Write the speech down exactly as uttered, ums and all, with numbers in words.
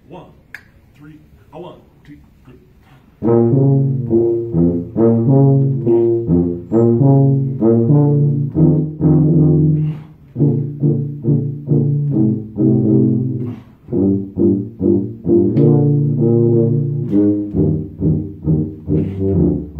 One, three, a one, two, three. Thank you.